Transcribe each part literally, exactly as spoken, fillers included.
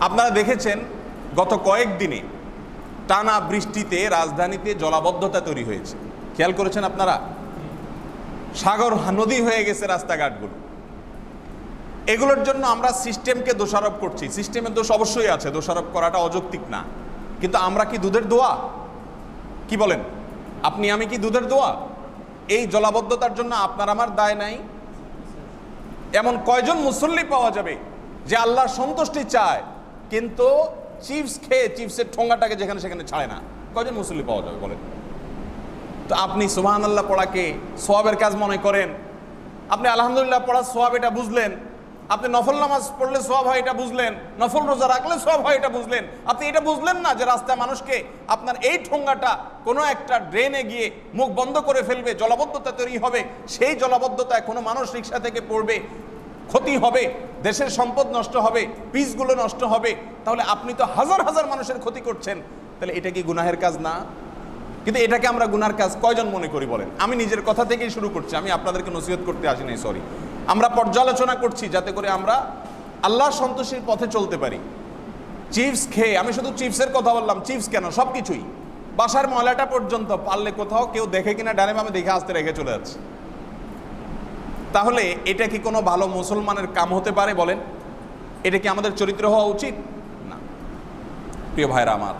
আপনারা দেখেছেন গত কয়েকদিনে টানা বৃষ্টিতে রাজধানীতে জলাবদ্ধতা তৈরি হয়েছে, খেয়াল করেছেন আপনারা? সাগর নদী হয়ে গেছে রাস্তাঘাটগুলো। এগুলোর জন্য আমরা সিস্টেমকে দোষারোপ করছি। সিস্টেমের দোষ অবশ্যই আছে, দোষারোপ করাটা অযৌক্তিক না, কিন্তু আমরা কি দুধের দোয়া? কি বলেন? আপনি আমি কি দুধের দোয়া? এই জলাবদ্ধতার জন্য আপনার আমার দায় নাই? এমন কয়জন মুসল্লি পাওয়া যাবে যে আল্লাহর সন্তুষ্টি চায় কিন্তু চিপস খেয়ে চিপসের ঠোঙাটাকে যেখানে সেখানে ছাড়ে না? কয়জন মুসল্লি পাওয়া যাবে বলেন? তো আপনি সুবহানাল্লাহ পড়াকে সওয়াবের কাজ মনে করেন, আপনি আলহামদুলিল্লাহ পড়া সওয়াব এটা বুঝলেন, আপনি নফল নামাজ পড়লে সওয়াব হয় এটা বুঝলেন, নফল রোজা রাখলে সওয়াব হয় এটা বুঝলেন, আপনি এটা বুঝলেন না যে রাস্তায় মানুষকে আপনার এই ঠোঙ্গাটা কোনো একটা ড্রেনে গিয়ে মুখ বন্ধ করে ফেলবে, জলাবদ্ধতা তৈরি হবে, সেই জলাবদ্ধতায় কোনো মানুষ রিক্সা থেকে পড়বে, ক্ষতি হবে, দেশের সম্পদ নষ্ট হবে, পিচগুলো নষ্ট হবে, তাহলে আপনি তো হাজার হাজার মানুষের ক্ষতি করছেন। তাহলে এটা কি গুনাহের কাজ না? কিন্তু এটাকে আমরা গুনার কাজ কয়জন মনে করি বলেন? আমি নিজের কথা থেকেই শুরু করছি, আমি আপনাদেরকে নসিহত করতে আসি নাই, সরি। আমরা পর্যালোচনা করছি যাতে করে আমরা আল্লাহর সন্তুষ্টির পথে চলতে পারি। চিপস খেয়ে, আমি শুধু চিপসের কথা বললাম, চিপস কেন, সব কিছুই, বাসার ময়লাটা পর্যন্ত পারলে কোথাও কেউ দেখে কিনা ডানে বামে দেখে আসতে রেখে চলে যাচ্ছে। তাহলে এটা কি কোনো ভালো মুসলমানের কাম হতে পারে বলেন? এটা কি আমাদের চরিত্র হওয়া উচিত? না। প্রিয় ভাইরা আমার,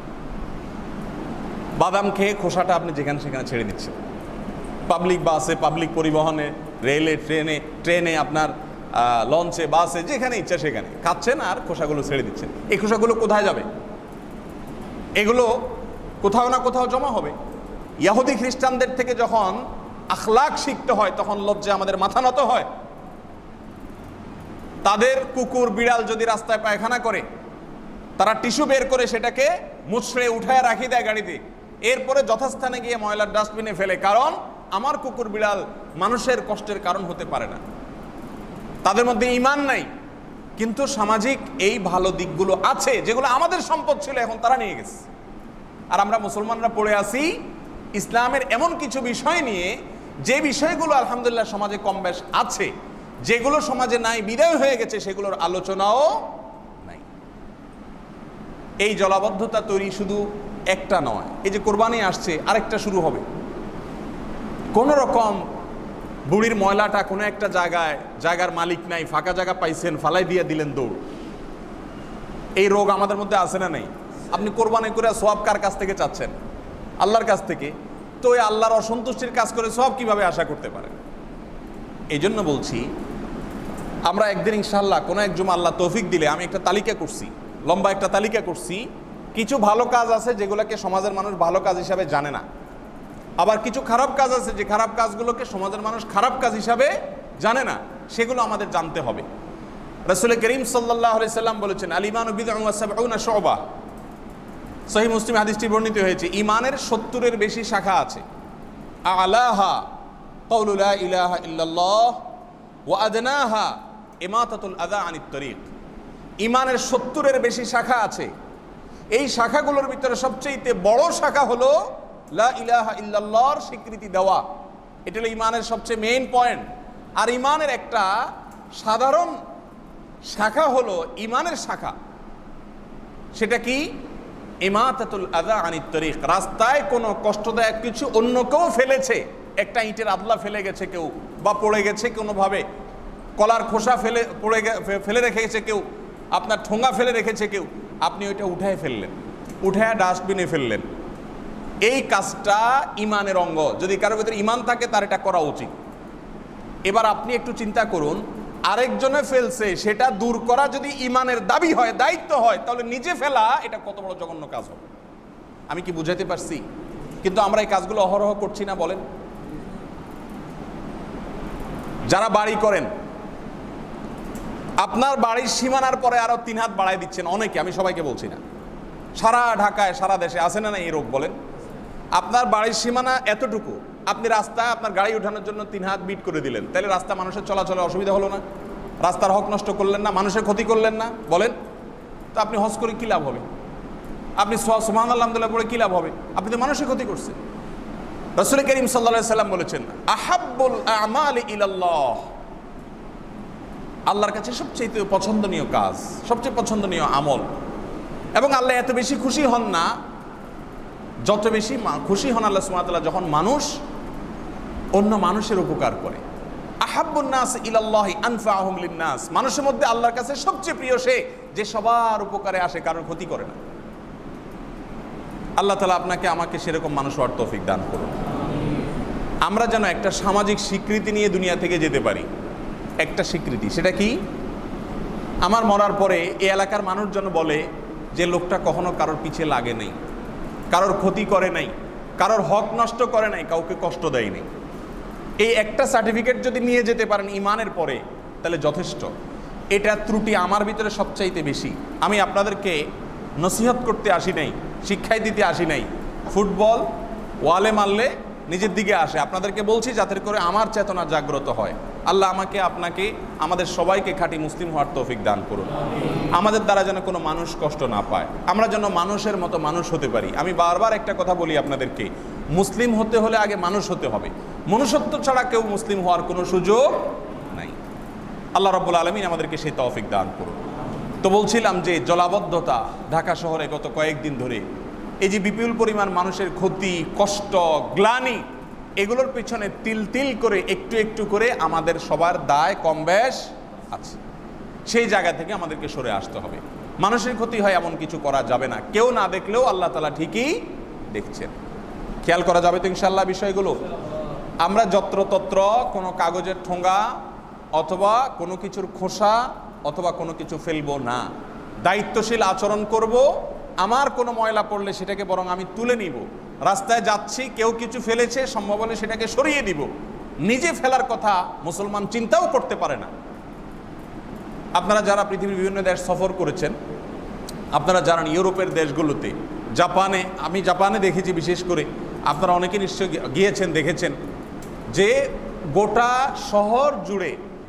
বাদাম খেয়ে খোসাটা আপনি যেখানে সেখানে ছেড়ে দিচ্ছেন, পাবলিক বাসে, পাবলিক পরিবহনে, রেলে, ট্রেনে ট্রেনে আপনার লঞ্চে, বাসে, যেখানে ইচ্ছা সেখানে খাচ্ছেন আর খোসাগুলো ছেড়ে দিচ্ছেন। এই খোসাগুলো কোথায় যাবে? এগুলো কোথাও না কোথাও জমা হবে। ইহুদি খ্রিস্টানদের থেকে যখন আখলাক শিখতে হয় তখন লজ্জা আমাদের মাথা নত হয়। তাদের কুকুর বিড়াল যদি রাস্তায় পায়খানা করে, তারা টিস্যু বের করে সেটাকে মুছড়ে উঠায় রাখি দেয় গাড়িতে, এরপরে যথাস্থানে গিয়ে ময়লার ডাস্টবিনে ফেলে, কারণ আমার কুকুর বিড়াল মানুষের কষ্টের কারণ হতে পারে না। তাদের মধ্যে ঈমান নাই, কিন্তু সামাজিক এই ভালো দিকগুলো আছে যেগুলো আমাদের সম্পদ ছিল, এখন তারা নিয়ে গেছে। আর আমরা মুসলমানরা পড়ে আছি ইসলামের এমন কিছু বিষয় নিয়ে, যে বিষয়গুলো আলহামদুলিল্লাহ সমাজে কম বেশ আছে, যেগুলো সমাজে নাই, বিদায় হয়ে গেছে, সেগুলোর আলোচনাও নাই। এই জলাবদ্ধতা তৈরি শুধু একটা নয়, এই যে কোরবানি আসছে আরেকটা শুরু হবে। কোন রকম বুড়ির ময়লাটা কোনো একটা জায়গায়, জায়গার মালিক নাই, ফাঁকা জায়গা পাইছেন, ফালাই দিয়ে দিলেন দৌড়। এই রোগ আমাদের মধ্যে আছে না নেই? আপনি কোরবানি করে সওয়াব কার কাছ থেকে চাচ্ছেন? আল্লাহর কাছ থেকে। তো এই আল্লাহর অসন্তুষ্টির কাজ করে সওয়াব কিভাবে আশা করতে পারেন? এই জন্য বলছি, আমরা একদিন ইনশাআল্লাহ কোনো এক জুমা আল্লাহ তৌফিক দিলে, আমি একটা তালিকা করছি, লম্বা একটা তালিকা করছি, কিছু ভালো কাজ আছে যেগুলোকে সমাজের মানুষ ভালো কাজ হিসাবে জানে না, আবার কিছু খারাপ কাজ আছে যে খারাপ কাজগুলোকে সমাজের মানুষ খারাপ কাজ হিসাবে জানে না, সেগুলো আমাদের জানতে হবে। রাসূল করিম সাল্লাল্লাহু আলাইহি সাল্লাম বলেছেন, আল ঈমানু বিদ'উন ওয়া সাব'উনা শু'বা। সহিহ মুসলিম হাদিসটি বর্ণিত হয়েছে, ঈমানের সত্তরের বেশি শাখা আছে। আ'লাহা কাউলু লা ইলাহা ইল্লাল্লাহ ওয়া আদনাহা ইমাতাতুল আযা আনিত তরিক। ঈমানের সত্তরের বেশি শাখা আছে। এই শাখাগুলোর ভিতরে সবচেয়ে বড় শাখা হলো লা ইলাহা ইল্লাল্লাহর স্বীকৃতি দেওয়া। এটা হলো ঈমানের সবচেয়ে মেইন পয়েন্ট। আর ঈমানের একটা সাধারণ শাখা হলো ঈমানের শাখা, সেটা কি? ইমাতাতুল আযা আনিত তরিক। রাস্তায় কোনো কষ্টদায়ক কিছু অন্য কেউ ফেলেছে, একটা ইটের আদলা ফেলে গেছে কেউ, বা পড়ে গেছে কোনোভাবে, কলার খোসা ফেলে পড়ে ফেলে রেখে গেছে কেউ, আপনার ঠোঙা ফেলে রেখেছে কেউ, আপনি ওইটা উঠায় ফেললেন, উঠায় ডাস্টবিনে ফেললেন। এই কাজটা ঈমানের অঙ্গ। যদি কারোর ভিতরে ঈমান থাকে তার এটা করা উচিত। এবার আপনি একটু চিন্তা করুন, আরেকজনে ফেলছে, সেটা দূর করা যদি ঈমানের দাবি হয়, দায়িত্ব হয়, তাহলে নিজে ফেলা এটা কত বড় জঘন্য কাজ হবে। আমি কি বুঝাতে পারছি? কিন্তু আমরা এই কাজগুলো অহরহ করছি না বলেন? যারা বাড়ি করেন, আপনার বাড়ির সীমানার পরে আরো তিন হাত বাড়ায় দিচ্ছেন অনেকে, আমি সবাইকে বলছি না, সারা ঢাকায় সারা দেশে আছে না না এই রোগ বলেন? আপনার বাড়ির সীমানা এতটুকু, আপনি রাস্তায় আপনার গাড়ি ওঠানোর জন্য তিন হাত বিট করে দিলেন, তাহলে রাস্তা মানুষের চলাচলের অসুবিধা হলো না? রাস্তার হক নষ্ট করলেন না? মানুষের ক্ষতি করলেন না? বলেন তো আপনি হজ করে কী লাভ হবে? আপনি সুবহানাল্লাহ আলহামদুলিল্লাহ পড়ে কী লাভ হবে? আপনি তো মানুষের ক্ষতি করছেন। রাসূল করিম সাল্লাল্লাহু আলাইহি সাল্লাম বলেছেন, আহাব্বুল আমালি ইলাল্লাহ আল্লাহর কাছে সবচেয়ে পছন্দনীয় কাজ, সবচেয়ে পছন্দনীয় আমল। এবং আল্লাহ এত বেশি খুশি হন না, যত বেশি খুশি হন আল্লাহ সুবহানাহু ওয়া তাআলা যখন মানুষ অন্য মানুষের উপকার করে। আহাব্বুন নাস ইলাল্লাহি আনফাআহুম লিন-নাস, মানুষের মধ্যে আল্লাহর কাছে সবচেয়ে প্রিয় সে যে সবার উপকারে আসে, কারোর ক্ষতি করে না। আল্লাহ তাআলা আপনাকে আমাকে সেরকম মানুষ হওয়ার তৌফিক দান করুন। আমরা যেন একটা সামাজিক স্বীকৃতি নিয়ে দুনিয়া থেকে যেতে পারি। একটা স্বীকৃতি, সেটা কি? আমার মরার পরে এই এলাকার মানুষজন বলে যে লোকটা কখনো কারোর পিছে লাগে নাই, কারোর ক্ষতি করে নাই, কারোর হক নষ্ট করে নাই, কাউকে কষ্ট দেয় নাই। এই একটা সার্টিফিকেট যদি নিয়ে যেতে পারেন ইমানের পরে, তাহলে যথেষ্ট। এটা ত্রুটি আমার ভিতরে সবচাইতে বেশি। আমি আপনাদেরকে নসিহত করতে আসি নাই, শিক্ষাই দিতে আসি নাই। ফুটবল ওয়ালে মারলে নিজের দিকে আসে, আপনাদেরকে বলছি যাতে করে আমার চেতনা জাগ্রত হয়। আল্লাহ আমাকে, আপনাকে, আমাদের সবাইকে খাঁটি মুসলিম হওয়ার তৌফিক দান করুন। আমাদের দ্বারা যেন কোনো মানুষ কষ্ট না পায়, আমরা যেন মানুষের মতো মানুষ হতে পারি। আমি বারবার একটা কথা বলি আপনাদেরকে, মুসলিম হতে হলে আগে মানুষ হতে হবে। মনুষ্যত্ব ছাড়া কেউ মুসলিম হওয়ার কোনো সুযোগ নাই। আল্লাহ রাব্বুল আলামিন আমাদেরকে সেই তৌফিক দান করুন। তো বলছিলাম যে জলাবদ্ধতা ঢাকা শহরে গত কয়েকদিন ধরে, এই যে বিপুল পরিমাণ মানুষের ক্ষতি, কষ্ট, গ্লানি, এগুলোর পিছনে তিল তিল করে একটু একটু করে আমাদের সবার দায় কম বেশ আছে। সেই জায়গা থেকে আমাদেরকে সরে আসতে হবে। মানুষের ক্ষতি হয় এমন কিছু করা যাবে না। কেউ না দেখলেও আল্লাহ তাআলা ঠিকই দেখছেন। খেয়াল করা যাবে তো ইনশাআল্লাহ বিষয়গুলো। আমরা যত্রতত্র কোনো কাগজের ঠোঙ্গা অথবা কোনো কিছুর খোসা অথবা কোনো কিছু ফেলবো না। দায়িত্বশীল আচরণ করব। আমার কোনো ময়লা পড়লে সেটাকে বরং আমি তুলে নিব। রাস্তায় যাচ্ছি, কেউ কিছু ফেলেছে, সম্ভব হলে সেটাকে সরিয়ে দিব। নিজে ফেলার কথা মুসলমান চিন্তাও করতে পারে না। আপনারা যারা পৃথিবীর বিভিন্ন দেশ সফর করেছেন, আপনারা জানেন ইউরোপের দেশগুলোতে, জাপানে, আমি জাপানে দেখেছি বিশেষ করে, আপনারা অনেকে নিশ্চয়ই গিয়েছেন, দেখেছেন যে গোটা শহর জুড়ে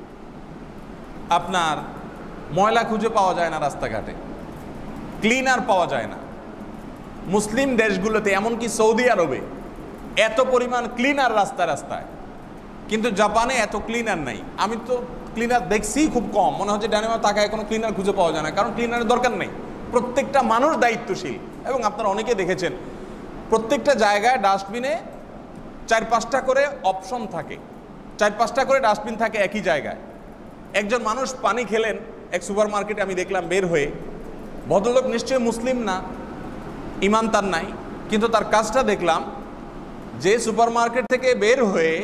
আপনার ময়লা খুঁজে পাওয়া যায় না, রাস্তাঘাটে ক্লিনার পাওয়া যায় না। মুসলিম দেশগুলোতে, এমনকি সৌদি আরবে এত পরিমাণ ক্লিনার রাস্তায় রাস্তায়, কিন্তু জাপানে এত ক্লিনার নাই। আমি তো ক্লিনার দেখছি খুব কম, মনে হচ্ছে ডানেমা তাকায় কোনো ক্লিনার খুঁজে পাওয়া যায় না, কারণ ক্লিনারের দরকার নেই। প্রত্যেকটা মানুষ দায়িত্বশীল। এবং আপনারা অনেকে দেখেছেন প্রত্যেকটা জায়গায় ডাস্টবিনে চার পাঁচটা করে অপশন থাকে, চার পাঁচটা করে ডাস্টবিন থাকে একই জায়গায়। একজন মানুষ পানি খেলেন এক সুপার মার্কেটে, আমি দেখলাম বের হয়ে, ভদ্রলোক নিশ্চয়ই মুসলিম না, ইমান তার নাই, কিন্তু তার কাজটা দেখলাম যে সুপার মার্কেট থেকে বের হয়ে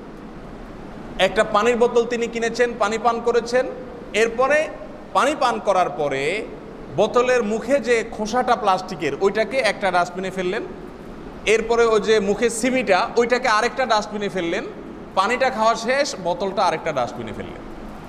একটা পানির বোতল তিনি কিনেছেন, পানি পান করেছেন। এরপরে পানি পান করার পরে বোতলের মুখে যে খোসাটা প্লাস্টিকের, ওইটাকে একটা ডাস্টবিনে ফেললেন। এরপরে ওই যে মুখে সিমিটা, ওইটাকে আরেকটা ডাস্টবিনে ফেললেন। পানিটা খাওয়া শেষ, বোতলটা আরেকটা ডাস্টবিনে ফেললেন।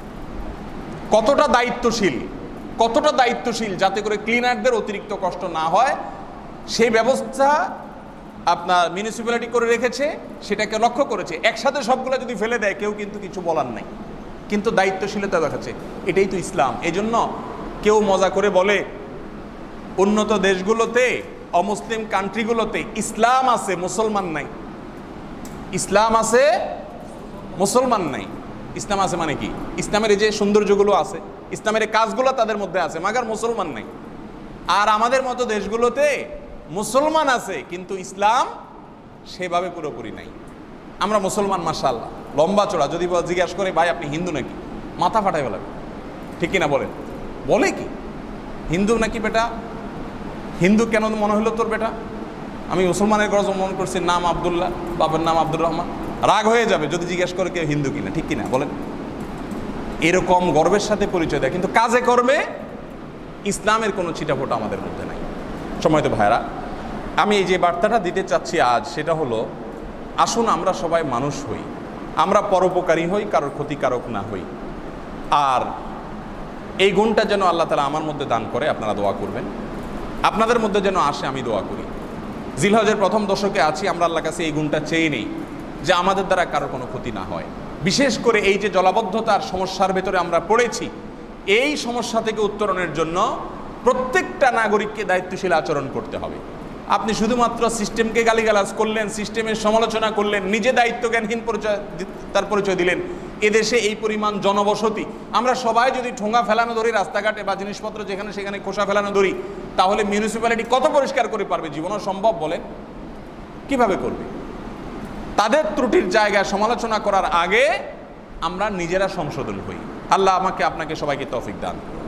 কতটা দায়িত্বশীল, কতটা দায়িত্বশীল, যাতে করে ক্লিনারদের অতিরিক্ত কষ্ট না হয় সেই ব্যবস্থা আপনার মিউনিসিপ্যালিটি করে রেখেছে, সেটাকে লক্ষ্য করেছে। একসাথে সবগুলো যদি ফেলে দেয় কেউ কিন্তু কিছু বলার নাই, কিন্তু দায়িত্বশীলতা দেখাচ্ছে। এটাই তো ইসলাম। এই জন্য কেউ মজা করে বলে উন্নত দেশগুলোতে, অমুসলিম কান্ট্রিগুলোতে ইসলাম আছে, মুসলমান নাই। ইসলাম আছে, মুসলমান নাই। ইসলাম আছে মানে কি? ইসলামের এই যে সৌন্দর্যগুলো আছে, ইসলামের এই কাজগুলো তাদের মধ্যে আছে, মাগার মুসলমান নাই। আর আমাদের মতো দেশগুলোতে মুসলমান আছে কিন্তু ইসলাম সেভাবে পুরোপুরি নাই। আমরা মুসলমান মাশাআল্লাহ লম্বা চড়া, যদি জিজ্ঞাসা করে ভাই আপনি হিন্দু নাকি, মাথা ফাটাই ফেলাবে, ঠিক কিনা বলেন? বলে কি হিন্দু নাকি বেটা? হিন্দু কেন মনে হলো তোর বেটা? আমি মুসলমানের ঘরে জন্মগ্রহণ করছি, নাম আব্দুল্লাহ, বাবার নাম আব্দুর রহমান। রাগ হয়ে যাবে যদি জিজ্ঞেস করে কেউ হিন্দু কিনা, ঠিক কিনা বলেন? এরকম গর্বের সাথে পরিচয় দেয়, কিন্তু কাজে কর্মে ইসলামের কোনো ছিটাফোঁটা আমাদের মধ্যে নাই। সম্মানিত ভাইরা, আমি এই যে বার্তাটা দিতে চাচ্ছি আজ, সেটা হলো আসুন আমরা সবাই মানুষ হই, আমরা পরোপকারী হই, কারোর ক্ষতিকারক না হই। আর এই গুণটা যেন আল্লাহ তাআলা আমার মধ্যে দান করে, আপনারা দোয়া করবেন। আপনাদের মধ্যে যেন আসে, আমি দোয়া করি। জিলহজের প্রথম দশকে আছি, আমরা আল্লাহর কাছে এই গুণটা চেয়ে নেই যে আমাদের দ্বারা কারোর কোনো ক্ষতি না হয়। বিশেষ করে এই যে জলাবদ্ধতার সমস্যার ভেতরে আমরা পড়েছি, এই সমস্যা থেকে উত্তরণের জন্য প্রত্যেকটা নাগরিককে দায়িত্বশীল আচরণ করতে হবে। আপনি শুধুমাত্র সিস্টেমকে গালিগালাজ করলেন, সিস্টেমের সমালোচনা করলেন, নিজে দায়িত্ব জ্ঞানহীন পরিচয় তার পরিচয় দিলেন, এদেশে এই পরিমাণ জনবসতি, আমরা সবাই যদি ঠোঙা ফেলানো ধরি রাস্তাঘাটে বা জিনিসপত্র যেখানে সেখানে খোসা ফেলানো ধরি, তাহলে মিউনিসিপ্যালিটি কত পরিষ্কার করে পারবে? জীবনও সম্ভব বলেন? কিভাবে করবে? তাদের ত্রুটির জায়গায় সমালোচনা করার আগে আমরা নিজেরা সংশোধন হই। আল্লাহ আমাকে আপনাকে সবাইকে তৌফিক দান করুন।